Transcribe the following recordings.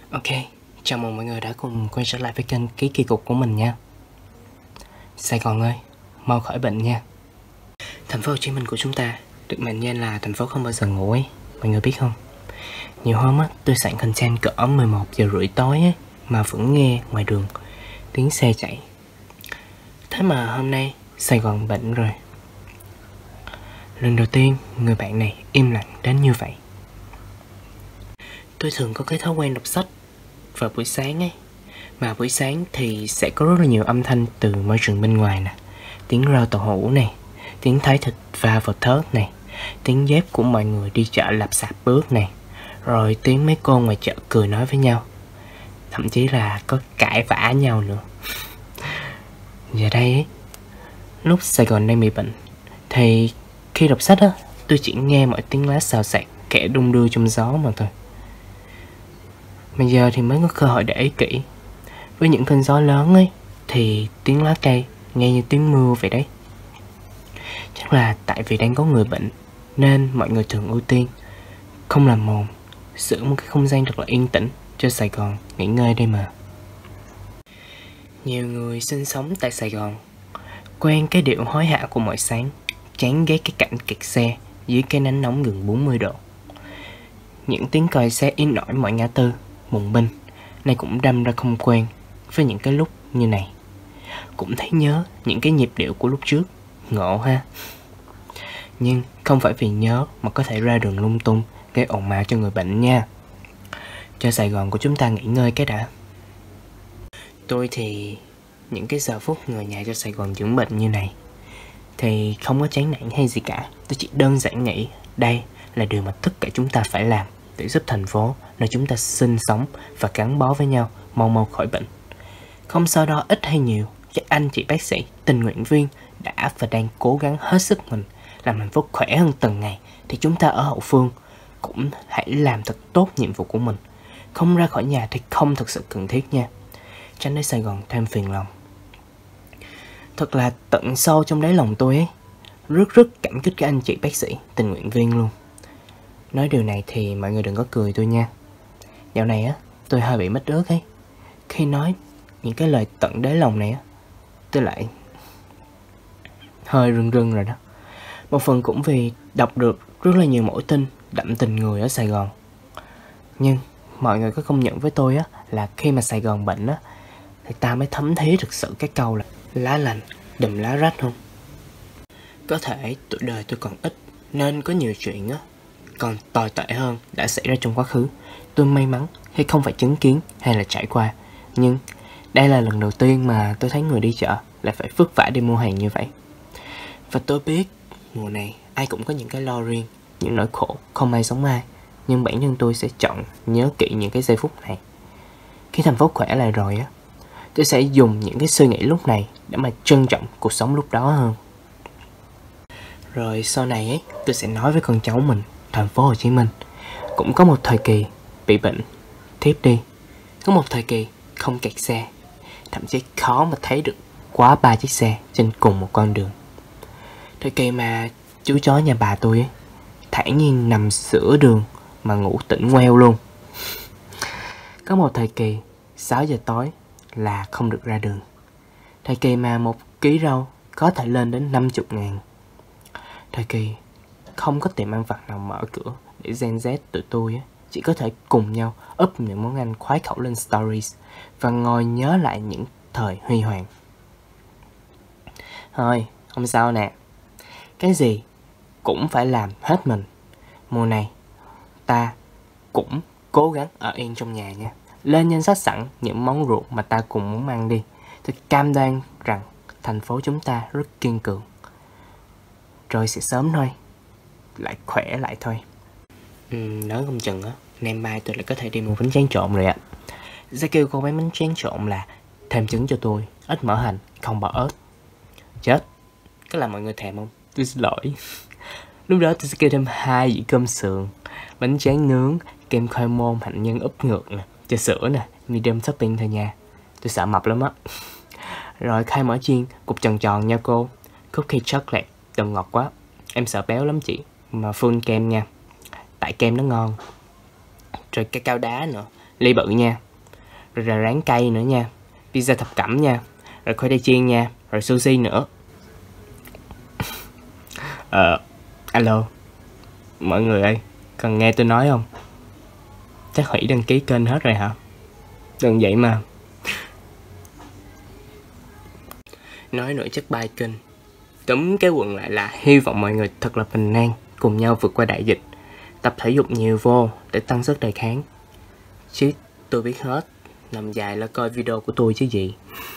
Ok, chào mừng mọi người đã cùng quay trở lại với kênh Ký Kỳ Cục của mình nha. Sài Gòn ơi, mau khỏi bệnh nha. Thành phố Hồ Chí Minh của chúng ta được mệnh danh là thành phố không bao giờ ngủ ấy, mọi người biết không? Nhiều hôm á, tôi soạn content cỡ 11 giờ rưỡi tối ấy, mà vẫn nghe ngoài đường tiếng xe chạy. Thế mà hôm nay Sài Gòn bệnh rồi. Lần đầu tiên người bạn này im lặng đến như vậy. Tôi thường có cái thói quen đọc sách vào buổi sáng ấy. Mà buổi sáng thì sẽ có rất là nhiều âm thanh từ môi trường bên ngoài nè. Tiếng rau tàu hũ này, tiếng thái thịt va vào thớt này, tiếng dép của mọi người đi chợ lạp xạp bước này, rồi tiếng mấy cô ngoài chợ cười nói với nhau. Thậm chí là có cãi vã nhau nữa. Giờ đây ấy, lúc Sài Gòn đang bị bệnh, thì khi đọc sách á, tôi chỉ nghe mọi tiếng lá xào xạc kẻ đung đưa trong gió mà thôi. Bây giờ thì mới có cơ hội để ý kỹ. Với những cơn gió lớn ấy, thì tiếng lá cây nghe như tiếng mưa vậy đấy. Chắc là tại vì đang có người bệnh, nên mọi người thường ưu tiên không làm mồm, giữ một cái không gian thật là yên tĩnh cho Sài Gòn nghỉ ngơi đây mà. Nhiều người sinh sống tại Sài Gòn quen cái điệu hối hả của mỗi sáng, chán ghét cái cảnh kẹt xe dưới cái nắng nóng gần 40 độ. Những tiếng còi xe in ỏi mọi ngã tư, bùng binh, nay cũng đâm ra không quen với những cái lúc như này. Cũng thấy nhớ những cái nhịp điệu của lúc trước, ngộ ha. Nhưng không phải vì nhớ mà có thể ra đường lung tung, gây ồn ào cho người bệnh nha. Cho Sài Gòn của chúng ta nghỉ ngơi cái đã. Tôi thì những cái giờ phút người nhà cho Sài Gòn dưỡng bệnh như này thì không có chán nản hay gì cả. Tôi chỉ đơn giản nghĩ đây là điều mà tất cả chúng ta phải làm để giúp thành phố nơi chúng ta sinh sống và gắn bó với nhau mau mau khỏi bệnh. Không sau đó ít hay nhiều, các anh chị bác sĩ, tình nguyện viên đã và đang cố gắng hết sức mình làm thành phố khỏe hơn từng ngày, thì chúng ta ở hậu phương cũng hãy làm thật tốt nhiệm vụ của mình. Không ra khỏi nhà thì không thực sự cần thiết nha, tránh để Sài Gòn thêm phiền lòng. Thật là tận sâu trong đáy lòng tôi ấy, rất cảm kích các anh chị bác sĩ, tình nguyện viên luôn. Nói điều này thì mọi người đừng có cười tôi nha. Dạo này á, tôi hơi bị mất ước ấy. Khi nói những cái lời tận đáy lòng này á, tôi lại hơi rưng rồi đó. Một phần cũng vì đọc được rất là nhiều mẫu tin đậm tình người ở Sài Gòn. Nhưng mọi người có công nhận với tôi á, là khi mà Sài Gòn bệnh á, thì ta mới thấm thía thực sự cái câu là lá lành đùm lá rách không? Có thể tuổi đời tôi còn ít, nên có nhiều chuyện á còn tồi tệ hơn đã xảy ra trong quá khứ. Tôi may mắn khi không phải chứng kiến hay là trải qua. Nhưng đây là lần đầu tiên mà tôi thấy người đi chợ lại phải vất vả đi mua hàng như vậy. Và tôi biết mùa này ai cũng có những cái lo riêng, những nỗi khổ không ai giống ai. Nhưng bản thân tôi sẽ chọn nhớ kỹ những cái giây phút này. Khi thành phố khỏe lại rồi á, tôi sẽ dùng những cái suy nghĩ lúc này để mà trân trọng cuộc sống lúc đó hơn. Rồi sau này ấy, tôi sẽ nói với con cháu mình, thành phố Hồ Chí Minh cũng có một thời kỳ bị bệnh, thiếp đi. Có một thời kỳ không kẹt xe, thậm chí khó mà thấy được quá 3 chiếc xe trên cùng một con đường. Thời kỳ mà chú chó nhà bà tôi ấy thản nhiên nằm giữa đường mà ngủ tỉnh ngoeo luôn. Có một thời kỳ 6 giờ tối là không được ra đường. Thời kỳ mà 1 ký rau có thể lên đến 50.000. Thời kỳ không có tiệm ăn vặt nào mở cửa để Gen Z tụi tôi á chỉ có thể cùng nhau up những món ăn khoái khẩu lên stories và ngồi nhớ lại những thời huy hoàng. Thôi, không sao nè. Cái gì cũng phải làm hết mình. Mùa này ta cũng cố gắng ở yên trong nhà nha. Lên danh sách sẵn những món ruột mà ta cùng muốn ăn đi. Tôi cam đoan rằng thành phố chúng ta rất kiên cường. Rồi sẽ sớm thôi, lại khỏe lại thôi. Nói không chừng á, nay mai tôi lại có thể đi mua bánh tráng trộn rồi ạ. Sẽ kêu cô bán bánh tráng trộn là thêm trứng cho tôi, ít mỡ hành, không bỏ ớt. Chết, có làm mọi người thèm không? Tôi xin lỗi. Lúc đó tôi sẽ kêu thêm 2 dĩa cơm sườn, bánh tráng nướng, kem khoai môn, hạnh nhân úp ngược nè, trà sữa nè, medium topping thôi nha. Tôi sợ mập lắm á. Rồi khai mỡ chiên, cục tròn tròn nha cô. Cookie chocolate, đừng ngọt quá. Em sợ béo lắm chị, mà full kem nha, tại kem nó ngon. Rồi cacao đá nữa, ly bự nha. Rồi là rán cây nữa nha, pizza thập cẩm nha, rồi khoai tây chiên nha, rồi sushi nữa. Alo, mọi người ơi, cần nghe tôi nói không? Chắc hủy đăng ký kênh hết rồi hả? Đừng vậy mà. Nói nổi chất bay kênh. Túm cái quần lại là hy vọng mọi người thật là bình an, cùng nhau vượt qua đại dịch. Tập thể dục nhiều vô để tăng sức đề kháng. Chứ tôi biết hết, nằm dài là coi video của tôi chứ gì.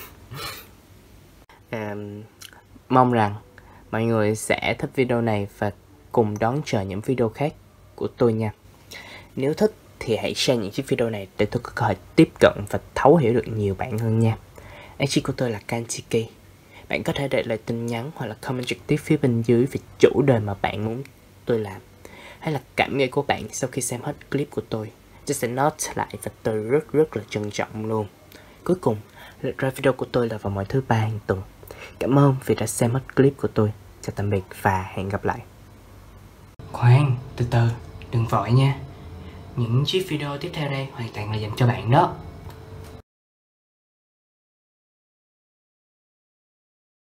Mong rằng mọi người sẽ thích video này và cùng đón chờ những video khác của tôi nha. Nếu thích thì hãy share những chiếc video này để tôi có cơ hội tiếp cận và thấu hiểu được nhiều bạn hơn nha. IG của tôi là Kantiki. Bạn có thể để lại tin nhắn hoặc là comment trực tiếp phía bên dưới về chủ đề mà bạn muốn tôi làm, hay là cảm nghĩ của bạn sau khi xem hết clip của tôi. Tôi sẽ note lại và tôi rất là trân trọng luôn. Cuối cùng, lịch ra video của tôi là vào mỗi thứ 3 hàng tuần. Cảm ơn vì đã xem hết clip của tôi. Chào tạm biệt và hẹn gặp lại. Khoan, từ từ, đừng vội nha. Những chiếc video tiếp theo đây hoàn toàn là dành cho bạn đó.